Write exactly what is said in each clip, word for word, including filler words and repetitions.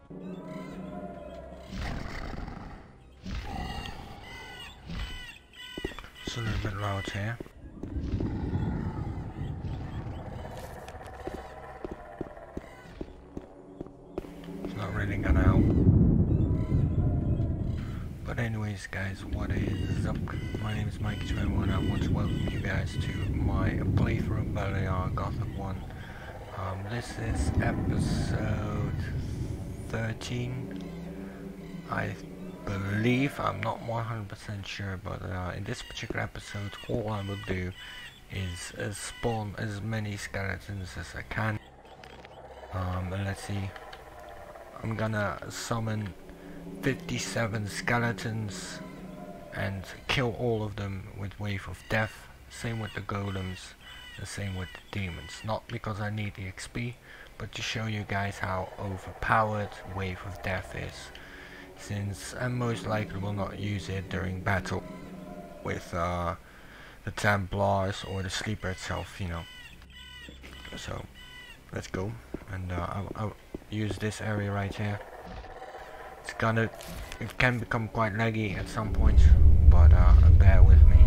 It's a little bit loud here. It's not really gonna help. But anyways guys, what is up? My name is Mike twenty-one. I want to welcome you guys to my playthrough of Balear Gothic one. Um, this is episode thirteen, I believe. I'm not one hundred percent sure, but uh, in this particular episode all I will do is uh, spawn as many skeletons as I can. Um, and let's see, I'm gonna summon fifty-seven skeletons and kill all of them with Wave of Death. Same with the golems, the same with the demons. Not because I need the X P, but to show you guys how overpowered Wave of Death is, since I most likely will not use it during battle with uh, the Templars or the Sleeper itself, you know. So let's go, and uh, I'll, I'll use this area right here. It's gonna, it can become quite laggy at some point, but uh, bear with me.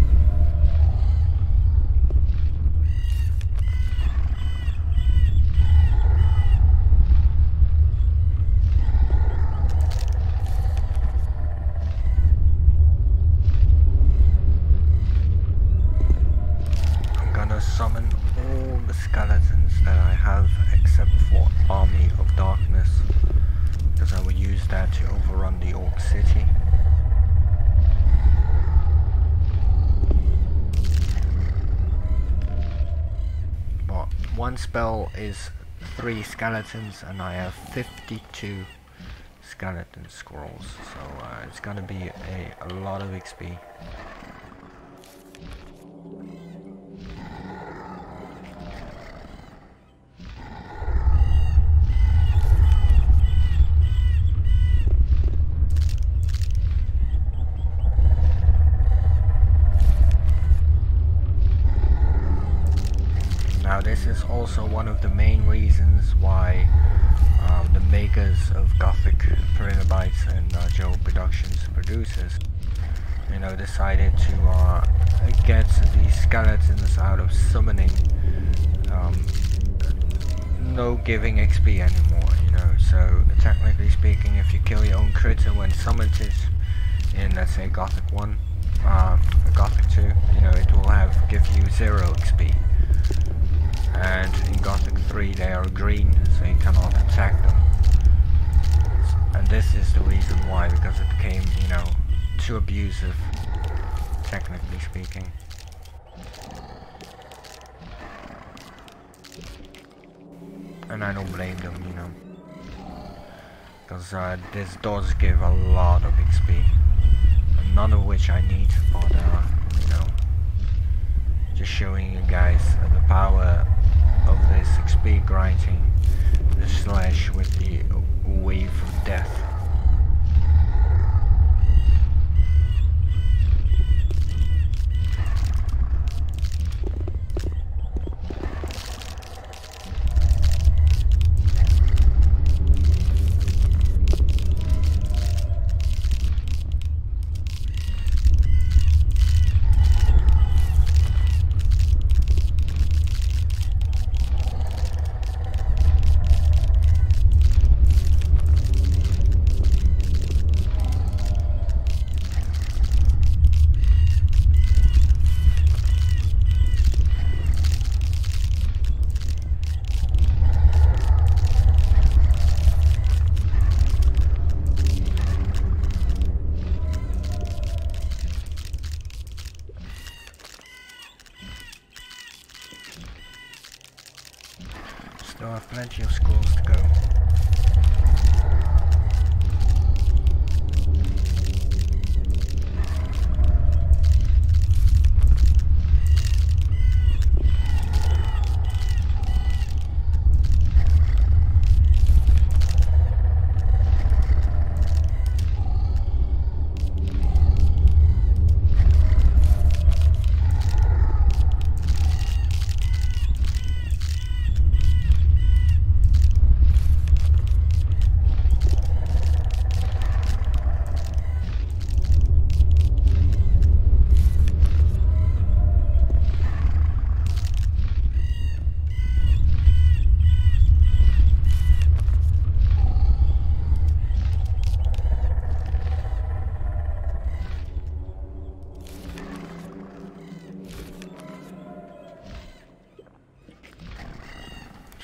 I'm gonna summon all the skeletons that I have except for Army of Darkness, because I will use that to overrun the Orc City. But one spell is three skeletons and I have fifty-two skeleton scrolls, so uh, it's gonna be a, a lot of X P. Now this is also one of the main reasons why um, the makers of Gothic Perilobites and uh, Joe Productions producers, you know, decided to uh, get these skeletons out of summoning, um, no giving X P anymore, you know. So technically speaking, if you kill your own critter when summoned it in, let's say, Gothic one, uh, Gothic two, you know, it will have give you zero X P. And in Gothic three they are green, so you cannot attack them. And this is the reason why, because it became, you know, too abusive, technically speaking. And I don't blame them, you know, because uh, this does give a lot of X P, and none of which I need, but uh, you know, just showing you guys uh, the power of this X P grinding, the slash with the Wave of Death.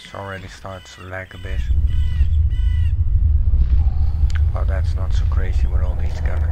It's already starts to lag a bit. But that's not so crazy with all these skeletons.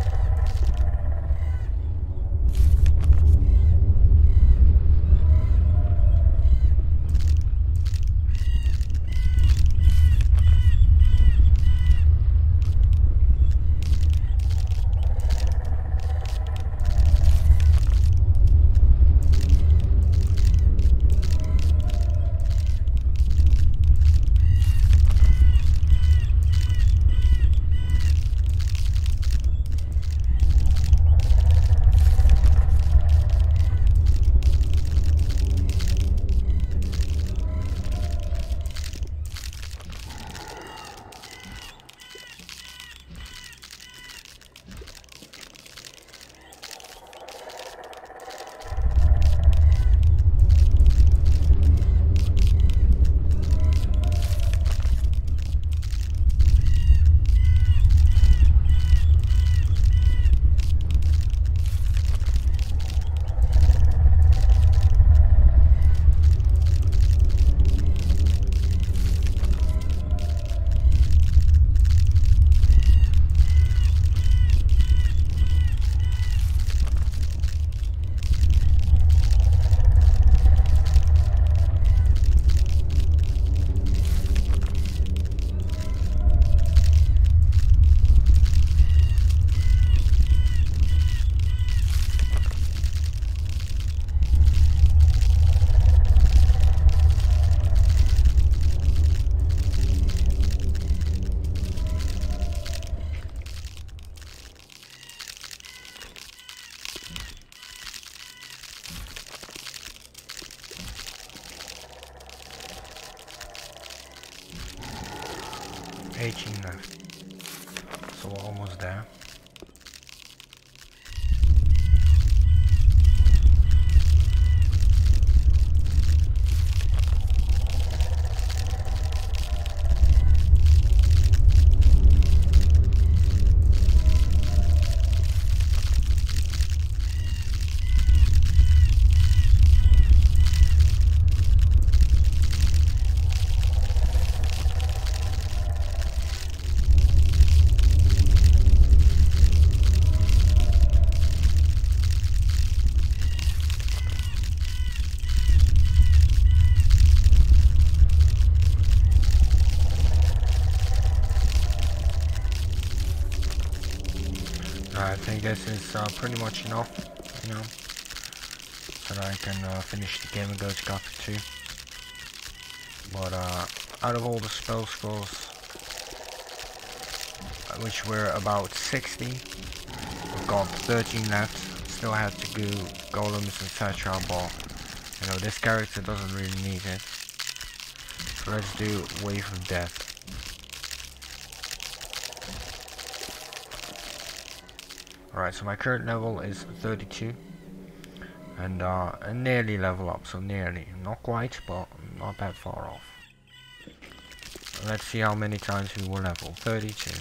eighteen left. So we're almost there. I think this is uh, pretty much enough, you know, so that I can uh, finish the game and go to Gothic two. But uh, out of all the spell scrolls, which were about sixty, we've got thirteen left. Still have to do golems, et cetera. But you know, this character doesn't really need it. So let's do Wave of Death. Alright, so my current level is thirty-two, and uh, a nearly level up, so nearly, not quite, but not that far off. Let's see how many times we will level. thirty-two.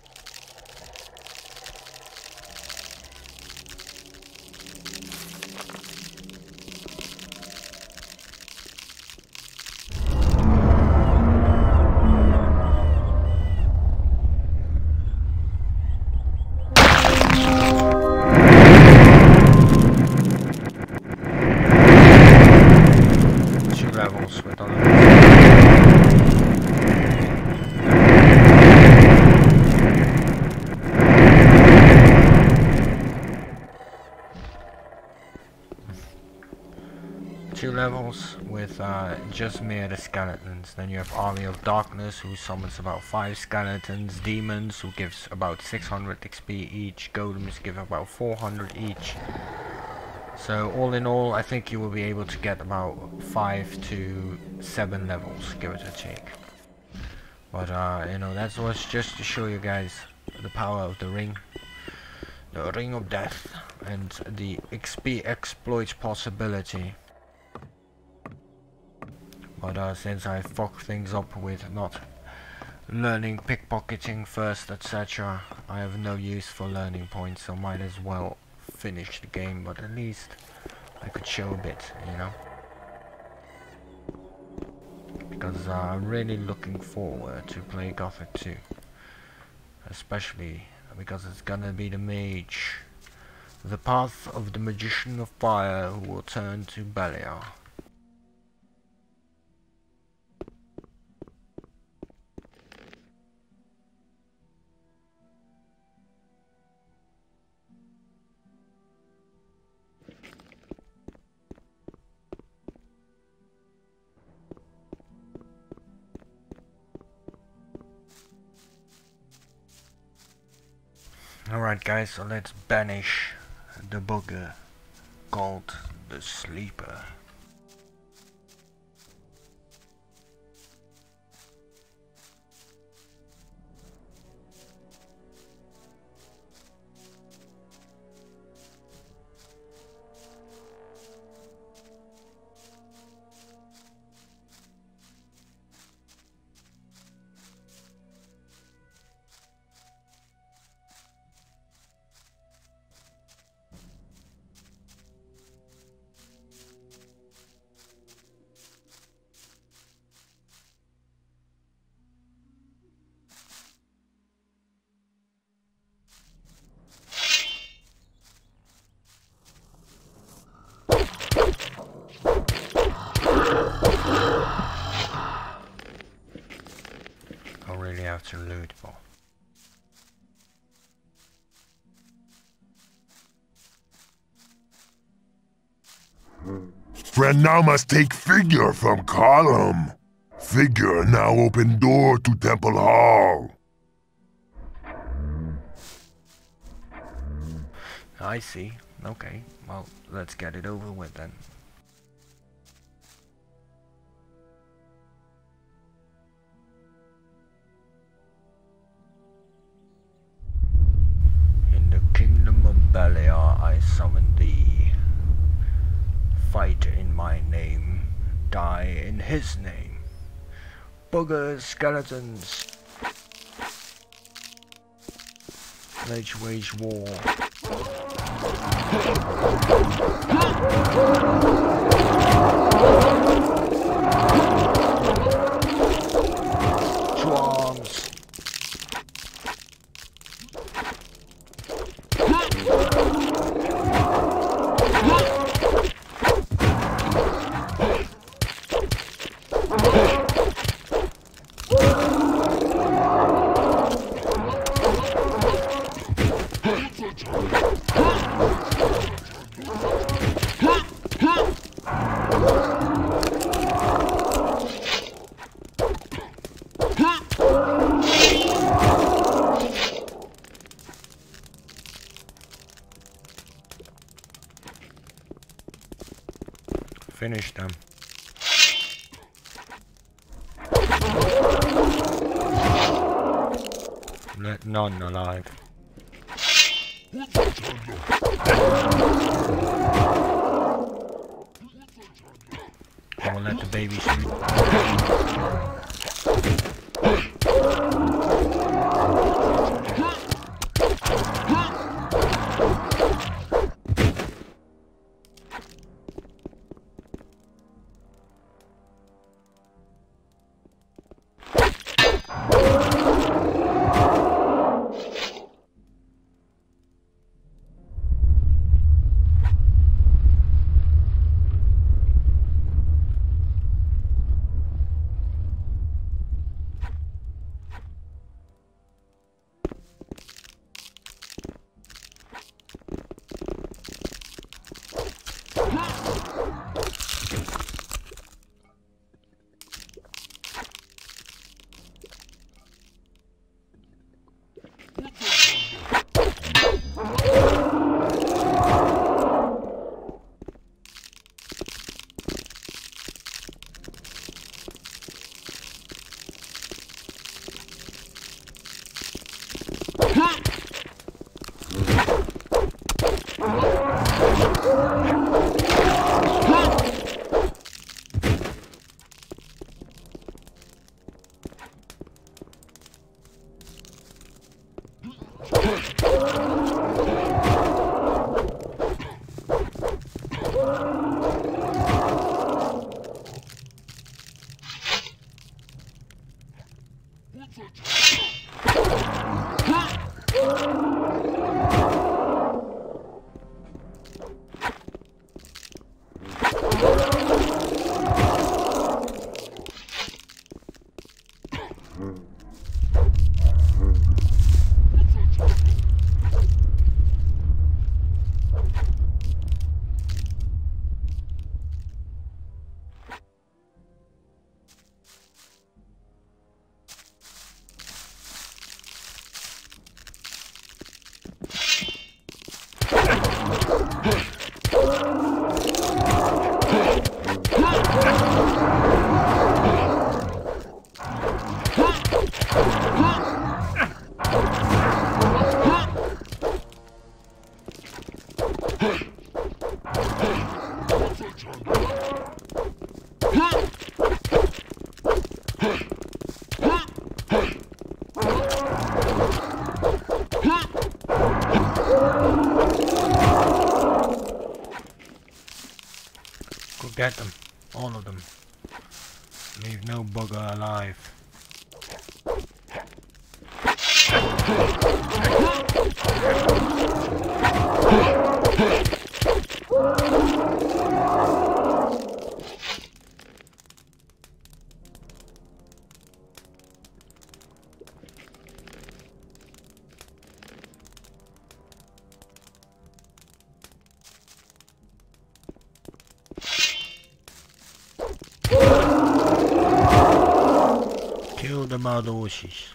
Two levels with uh, just mere skeletons. Then you have Army of Darkness, who summons about five skeletons. Demons, who gives about six hundred X P each. Golems give about four hundred each. So all in all, I think you will be able to get about five to seven levels, give it a take. But uh, you know, that was just to show you guys the power of the ring. The Ring of Death and the X P exploit possibility. But uh, since I fucked things up with not learning pickpocketing first, et cetera, I have no use for learning points, so might as well finish the game, but at least I could show a bit, you know? because uh, I'm really looking forward to play Gothic two, especially because it's gonna be the mage, the path of the magician of fire who will turn to Beliar. Alright guys, so let's banish the bugger called the Sleeper. I really have to loot more. Friend now must take figure from column. Figure now open door to Temple Hall. I see. Okay, well, let's get it over with then. In the kingdom of Beliar I summon thee. Fight in my name, die in his name. Boogers, skeletons. Let's wage war. To arms. Finish them. Let none alive. I will let the baby shoot. Go get them, all of them. Leave no bugger alive. Kill the Madoshi's.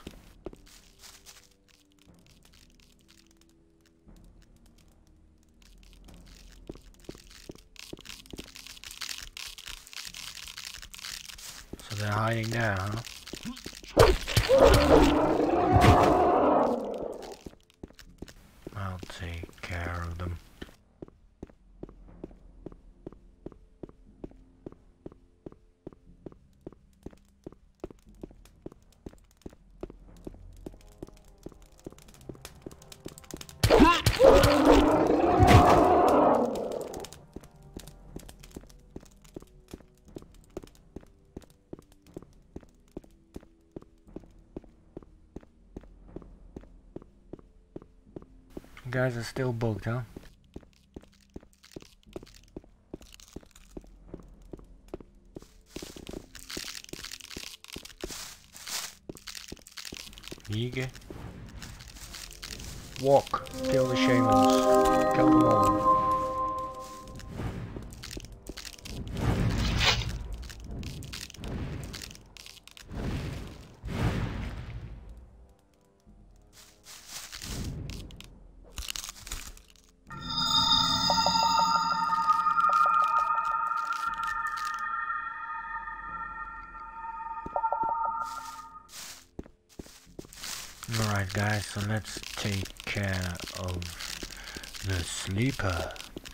So they're hiding there, huh? I'll take care of them. You guys are still bugged, huh? Yige. Walk. Kill the shamans. Kill them all. Alright guys, so let's take care of the sleeper.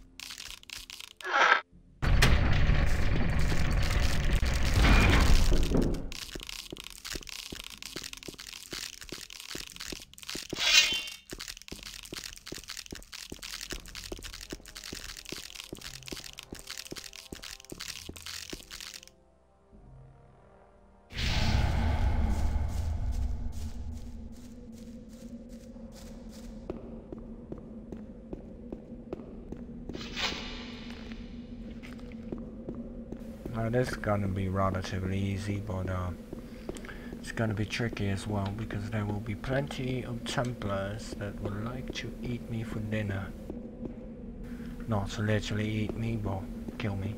Now this is gonna be relatively easy, but uh, it's gonna be tricky as well, because there will be plenty of Templars that would like to eat me for dinner. Not to literally eat me, but kill me.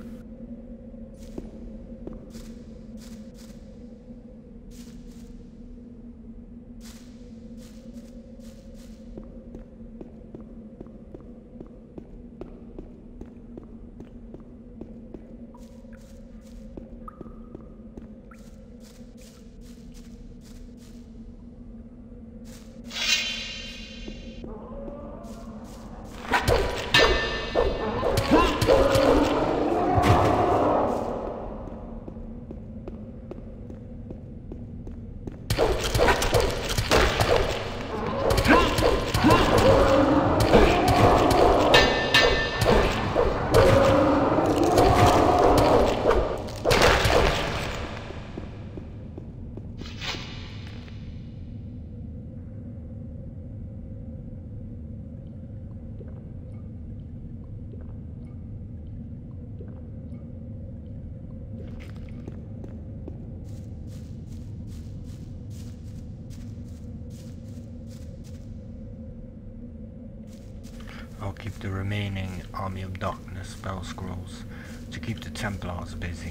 I'll keep the remaining Army of Darkness spell scrolls to keep the Templars busy.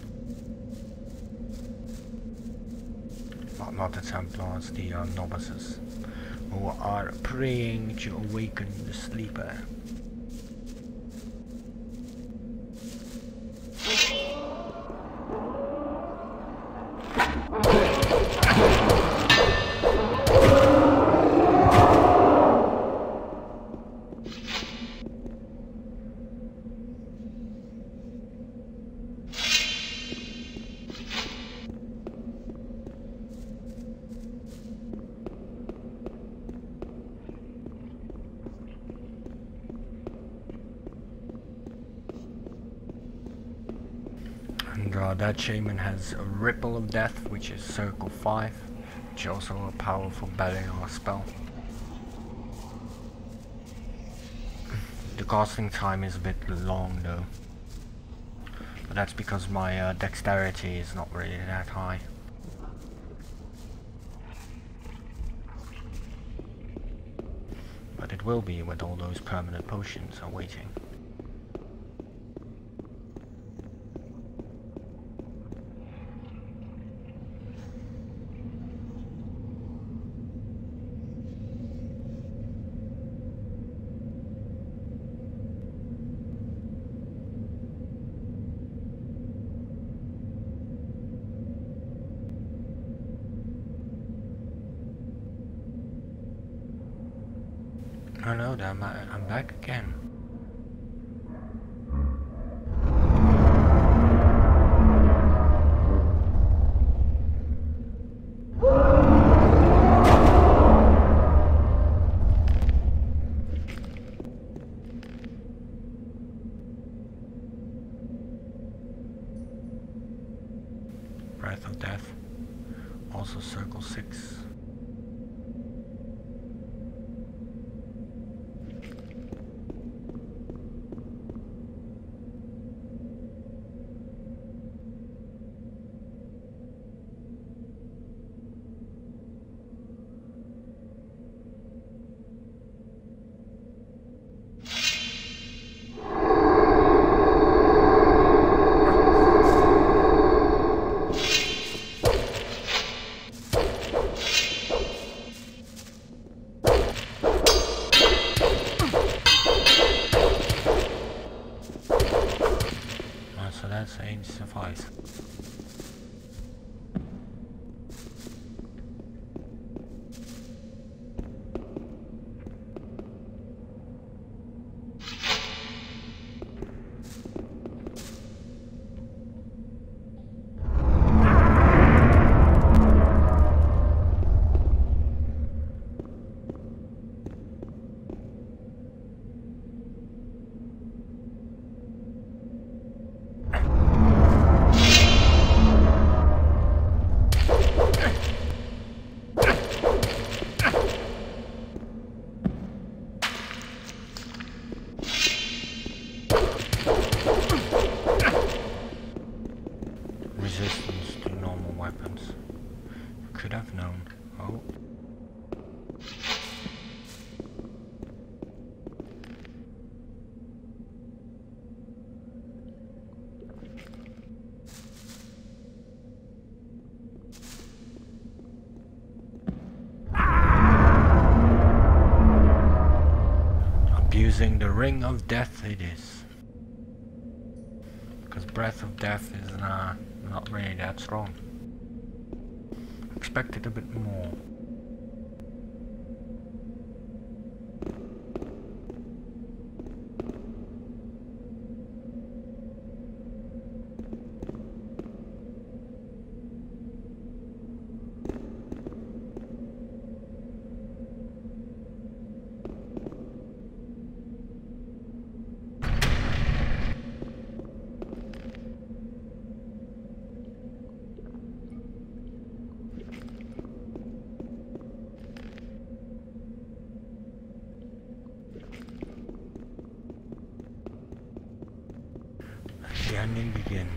Well, not the Templars, the uh, novices, who are praying to awaken the sleeper. And uh, that shaman has a Ripple of Death, which is circle five, which is also a powerful Balear spell. The casting time is a bit long though, but that's because my uh, dexterity is not really that high. But it will be with all those permanent potions awaiting. Hello there, I'm, I'm back again. Breath of Death, also circle six. So that's ain't suffice. Resistance to normal weapons. Could have known. Oh. Abusing the Ring of Death it is. Because Breath of Death is uh, not really that strong. Expected a bit more. The ending begin.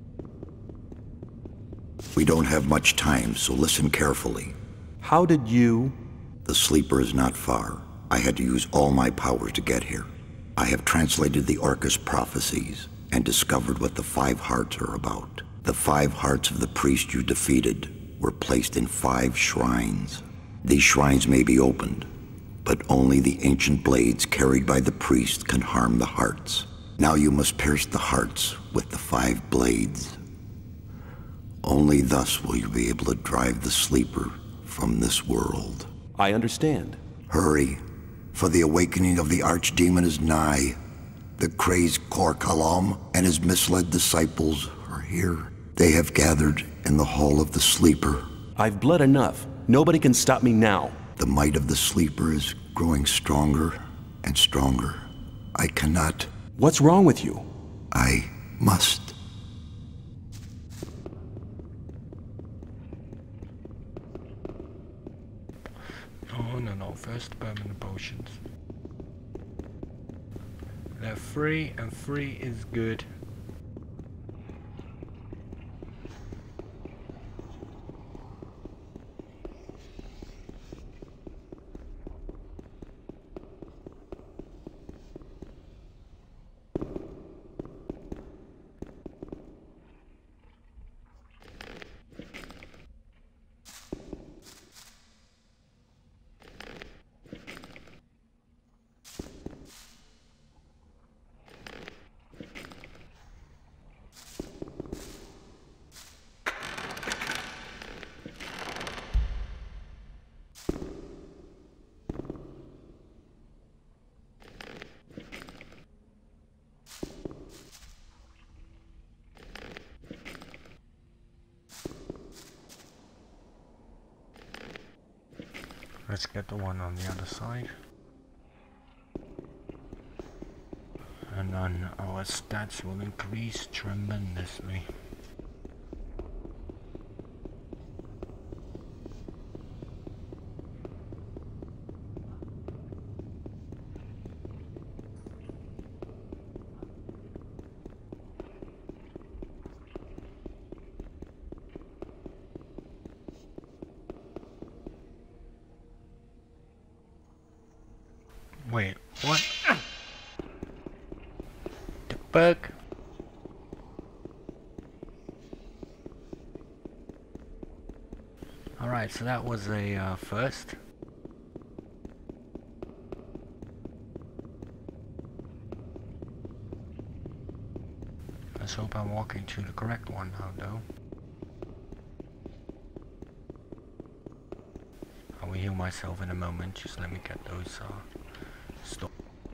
We don't have much time, so listen carefully. How did you? The sleeper is not far. I had to use all my powers to get here. I have translated the Orcus prophecies and discovered what the five hearts are about. The five hearts of the priest you defeated were placed in five shrines. These shrines may be opened, but only the ancient blades carried by the priest can harm the hearts. Now you must pierce the hearts with the five blades. Only thus will you be able to drive the sleeper from this world. I understand. Hurry, for the awakening of the archdemon is nigh. The crazed Kor Kalam and his misled disciples are here. They have gathered in the Hall of the Sleeper. I've bled enough. Nobody can stop me now. The might of the Sleeper is growing stronger and stronger. I cannot. What's wrong with you? I must. No, no, no. First permanent potions. They're free, and free is good. Let's get the one on the other side. And then our stats will increase tremendously. Wait, what? The bug? Alright, so that was a uh, first. Let's hope I'm walking to the correct one now, though. I will heal myself in a moment, just let me get those uh, Stop.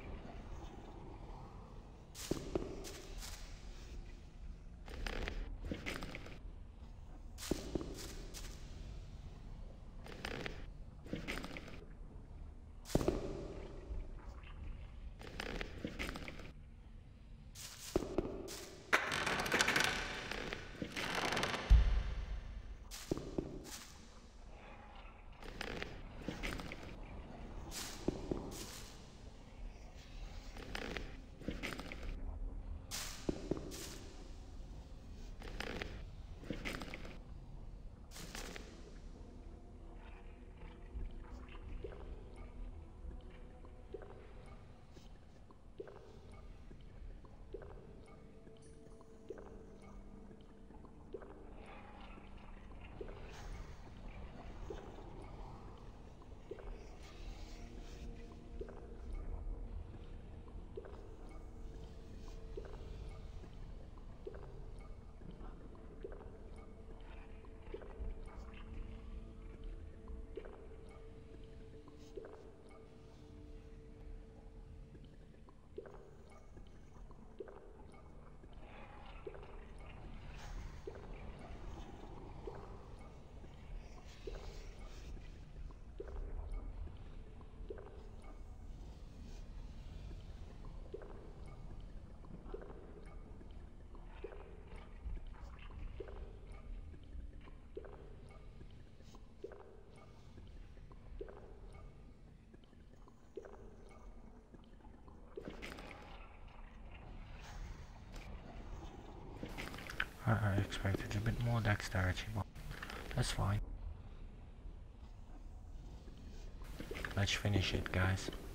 I expected a bit more dexterity, but that's fine. Let's finish it, guys.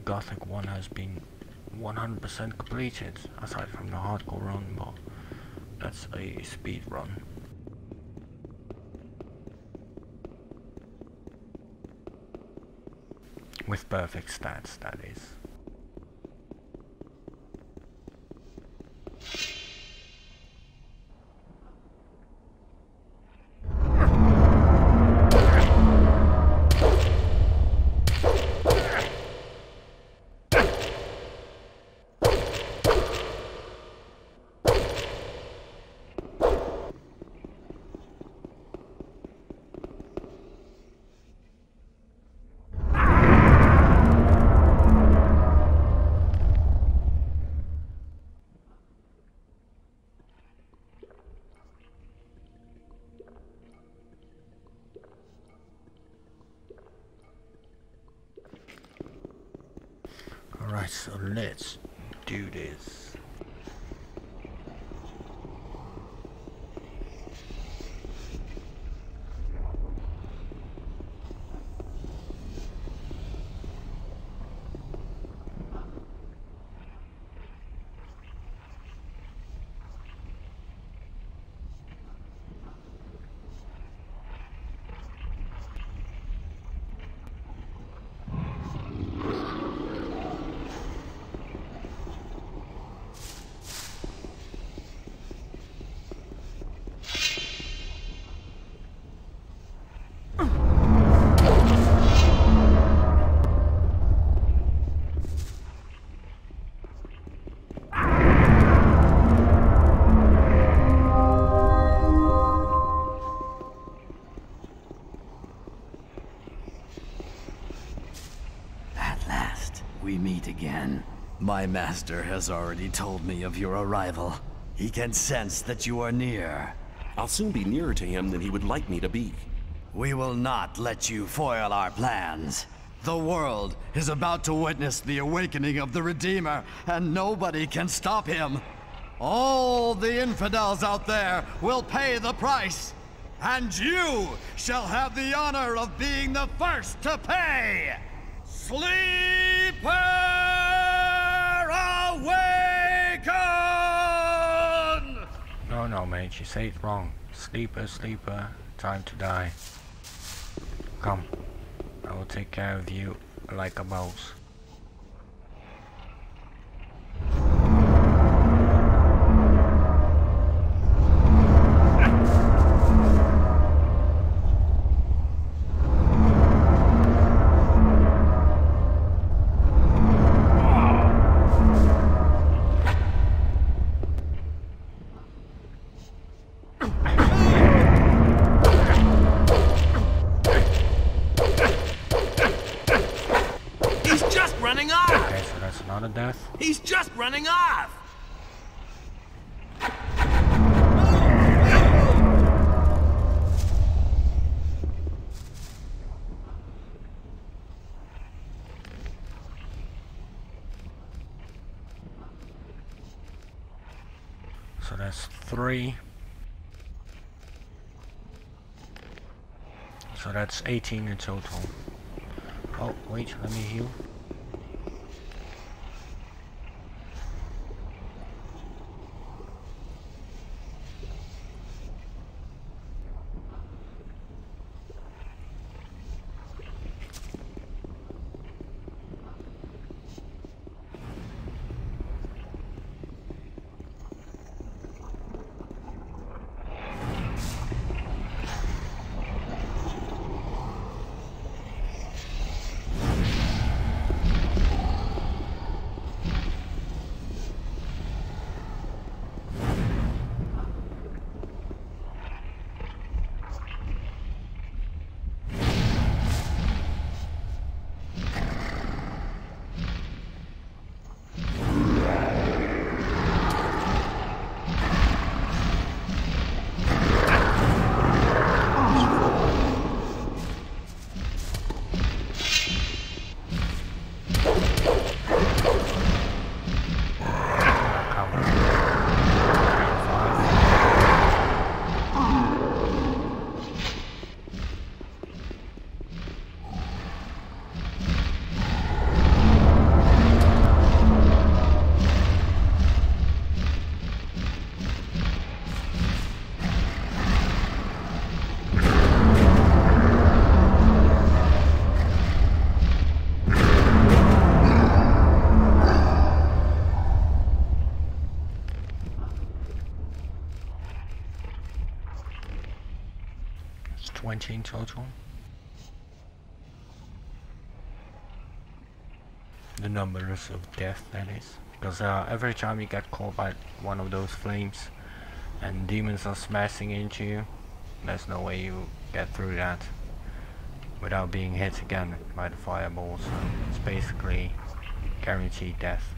Gothic one has been one hundred percent completed, aside from the hardcore run, but that's a speed run. With perfect stats, that is. Alright, so let's do this. We meet again. My master has already told me of your arrival. He can sense that you are near. I'll soon be nearer to him than he would like me to be. We will not let you foil our plans. The world is about to witness the awakening of the Redeemer, and nobody can stop him. All the infidels out there will pay the price, and you shall have the honor of being the first to pay! Sleeper awaken! No, no, mate, you say it wrong. Sleeper, sleeper, time to die. Come, I will take care of you like a mouse. Not a death. He's just running off! So that's three. So that's eighteen in total. Oh, wait, let me heal. twenty in total. The numbers of death, that is. Because uh, every time you get caught by one of those flames and demons are smashing into you, there's no way you get through that without being hit again by the fireballs. So it's basically guaranteed death.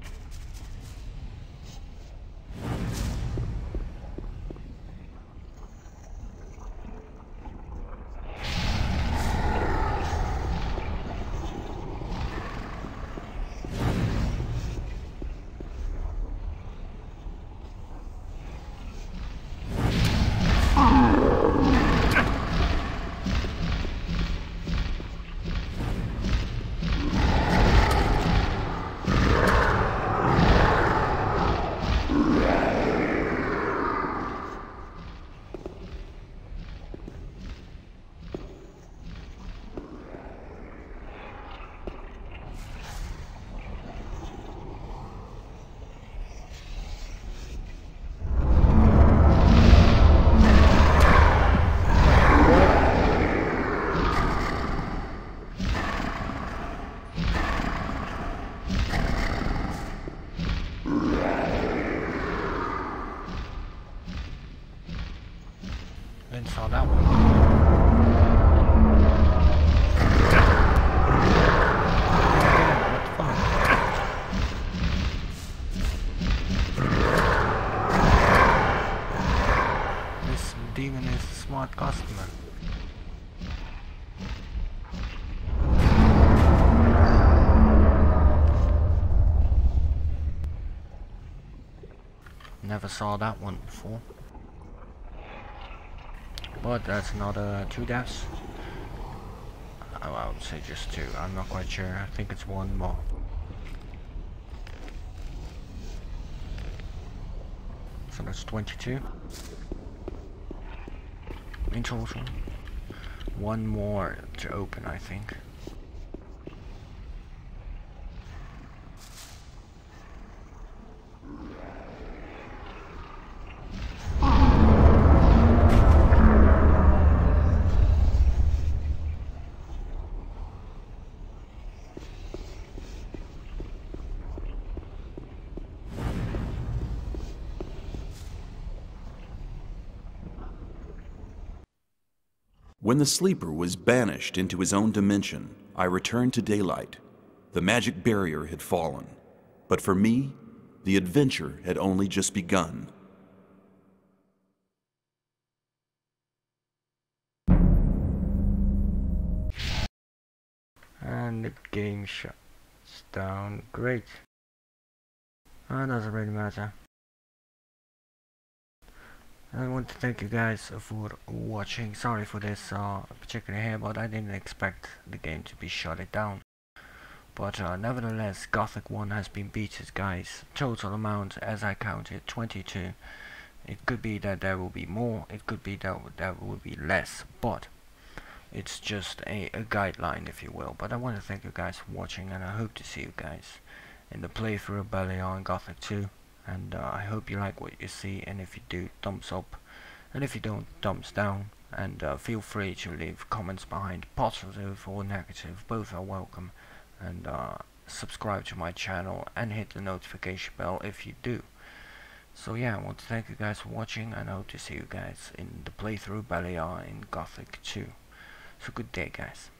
Didn't saw that one. What the fuck? This demon is a smart customer. Never saw that one before. But that's another two deaths. Oh, I would say just two. I'm not quite sure. I think it's one more. So that's twenty-two in total. One more to open, I think. When the sleeper was banished into his own dimension, I returned to daylight. The magic barrier had fallen. But for me, the adventure had only just begun. And the game shuts down. Great. That doesn't really matter. I want to thank you guys for watching. Sorry for this uh, particular here, but I didn't expect the game to be shut it down. But uh, nevertheless, Gothic one has been beaten, guys. Total amount, as I counted, twenty-two. It could be that there will be more, it could be that there will be less, but it's just a, a guideline, if you will. But I want to thank you guys for watching, and I hope to see you guys in the playthrough of Beliar in Gothic two. And uh, I hope you like what you see, and if you do, thumbs up, and if you don't, thumbs down. And uh, feel free to leave comments behind, positive or negative, both are welcome. And uh, subscribe to my channel and hit the notification bell if you do. So yeah, I want to thank you guys for watching, and I hope to see you guys in the playthrough Beliar in Gothic two. So good day, guys.